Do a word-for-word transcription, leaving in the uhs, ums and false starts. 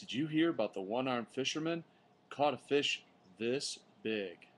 Did you hear about the one-armed fisherman? Caught a fish this big.